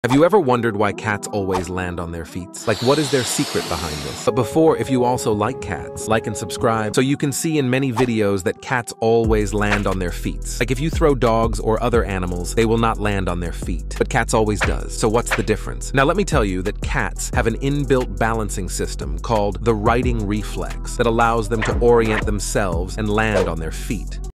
Have you ever wondered why cats always land on their feet? Like, what is their secret behind this? But before, if you also like cats, like and subscribe so you can see in many videos that cats always land on their feet. Like if you throw dogs or other animals, they will not land on their feet, but cats always does. So what's the difference? Now let me tell you that cats have an inbuilt balancing system called the righting reflex that allows them to orient themselves and land on their feet.